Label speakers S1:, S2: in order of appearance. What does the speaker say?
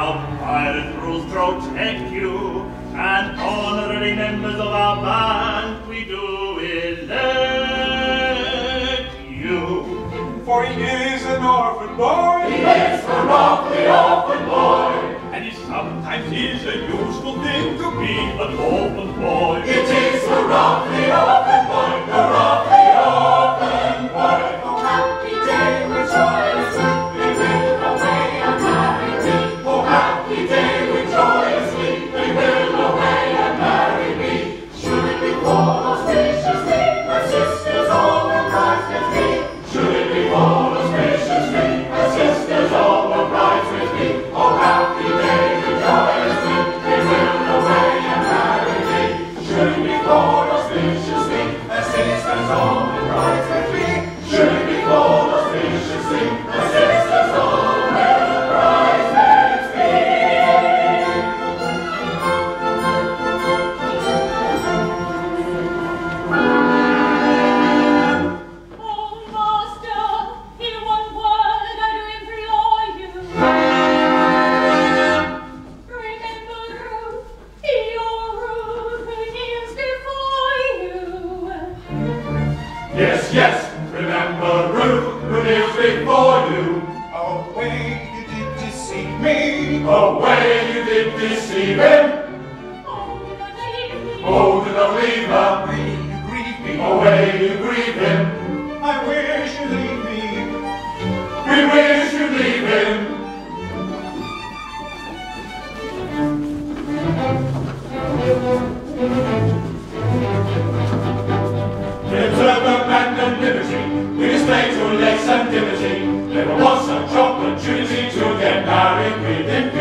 S1: Our pirate rules protect you, and honorary members of our band we do elect you.
S2: For he is an orphan boy.
S3: He is a roughly orphan boy.
S1: And it sometimes is a useful thing to be an orphan boy.
S3: It is a roughly orphan boy, a roughly orphan boy.
S4: Oh, happy day, rejoicing, we will away and marry me.
S3: Oh, happy day, rejoicing, we will away and marry me.
S4: Should it be fall auspiciously, our sisters all the brides with me.
S3: Should it be fall auspiciously, our sisters all the brides with me. Oh, happy day, rejoicing, we will away and marry me. Should it be fall auspiciously, our sisters all the brides with me. Should it be fall auspiciously, our sisters all the brides with me.
S5: Oh, master, in one word I do implore you. Remember Ruth, your Ruth is before you.
S3: Yes, yes, remember Ruth, who kneels before you.
S2: Away you did deceive me.
S3: Away you did deceive him.
S5: Oh, do not leave me.
S3: Oh, do not leave her.
S2: Away you grieve me.
S3: Away you grieve him.
S2: I wish you leave me.
S3: We wish you'd leave him. Observe the magnanimity, we display to lace and dimity. Never was such opportunity to get married with impunity.